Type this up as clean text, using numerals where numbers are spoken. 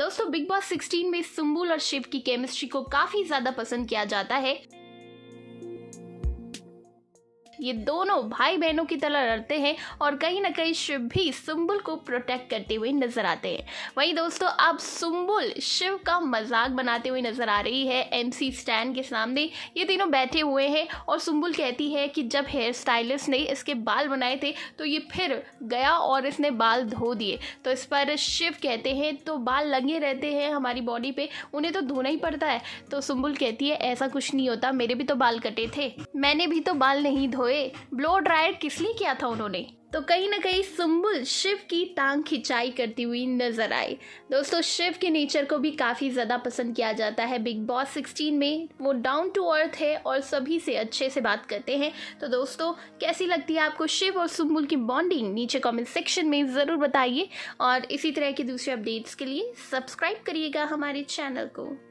दोस्तों big boss 16 में सुम्बुल और शिव की केमिस्ट्री को काफी ज्यादा पसंद किया जाता है। ये दोनों भाई बहनों की तरह लड़ते हैं और कहीं ना कहीं शिव भी सुम्बुल को प्रोटेक्ट करते हुए नजर आते हैं। वहीं दोस्तों अब सुम्बुल शिव का मजाक बनाते हुए नजर आ रही है एमसी स्टैंड के सामने। ये तीनों बैठे हुए हैं और सुम्बुल कहती है कि जब हेयर स्टाइलिस्ट ने इसके बाल बनाए थे तो ये फिर गया और इसने बाल धो दिए। तो इस पर शिव कहते हैं तो बाल लगे रहते हैं हमारी बॉडी पे, उन्हें तो धोना ही पड़ता है। तो सुम्बुल कहती है ऐसा कुछ नहीं होता, मेरे भी तो बाल कटे थे, मैंने भी तो बाल नहीं धोए, ब्लो ड्रायर किस लिए किया था उन्होंने। तो कहीं ना कहीं सुम्बुल शिव की टांग खिंचाई करती हुई नजर आई। दोस्तों शिव के नेचर को भी काफ़ी ज़्यादा पसंद किया जाता है बिग बॉस 16 में। वो डाउन टू अर्थ है और सभी से अच्छे से बात करते हैं। तो दोस्तों कैसी लगती है आपको शिव और सुम्बुल की बॉन्डिंग, नीचे कमेंट सेक्शन में ज़रूर बताइए और इसी तरह की दूसरे अपडेट्स के लिए सब्सक्राइब करिएगा हमारे चैनल को।